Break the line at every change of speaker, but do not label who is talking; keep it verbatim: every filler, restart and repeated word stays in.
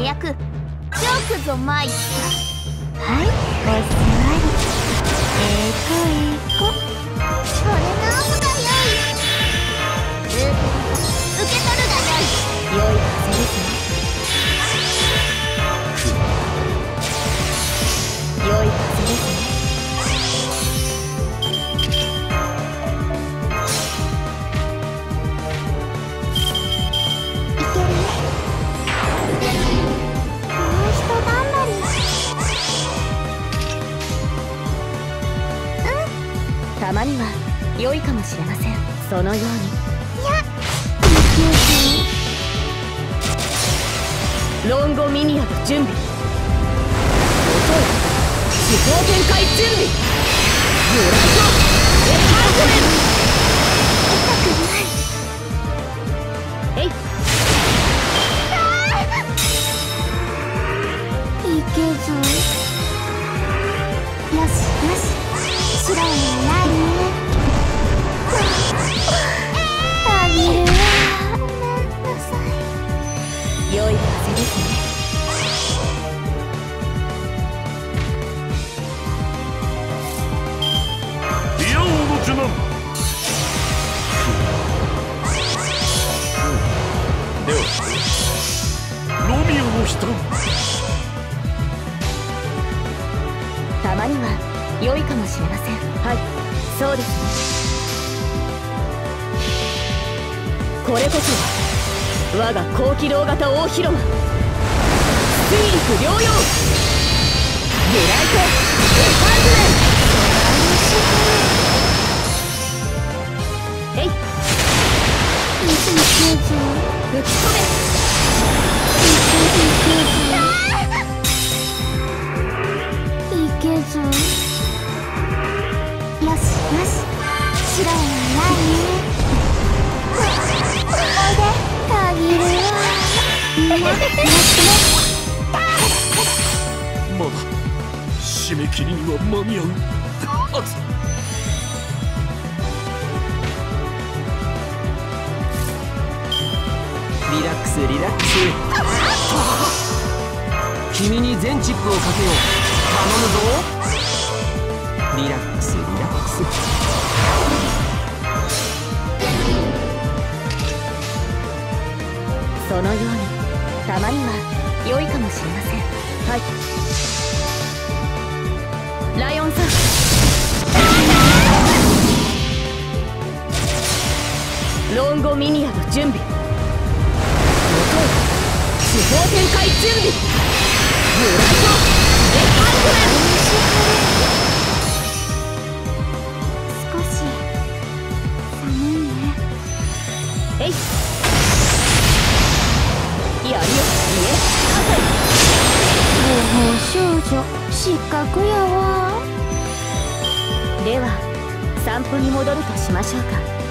約よくぞ参った。
はい、お座り。えーこえーこ。
これのオフがよい。受け取るがよい。
良い風ですね。良い風ですね。
いけるね。もうひと頑張り。
たまには良いかもしれません。そのように。
いや、
ロンゴミニアの準備。音よ地方展開準備。グランドエパートメン
痛くない。
えい。
いけぞ。よしよし、白いのないね。あげるわ。ごめんなさい。
良い風ですね。
リア王の受難。ではロミオの人。
たまには良いかもしれません。はい、そうですね。これこそ我が高機動型大広間水陸両用グライトエパートメンえい。
いけぞ。
吹き飛べ。
いけぞ。よしよし、白いのないね。おいで、たぎるわ。みんな、やってね。
まだ締め切りには間に合うはず。
リラックスリラックス。君に全チップをかけよう。頼むぞ。リラックスリラックス。
そのようにたまには良いかもしれません。はい、ライオンさん。ロンゴミニアの準備。地方展開準備。グライトエパートメン
少し寒いね。
えい。やるよ家
魔法少女失格やわ。
では散歩に戻るとしましょうか。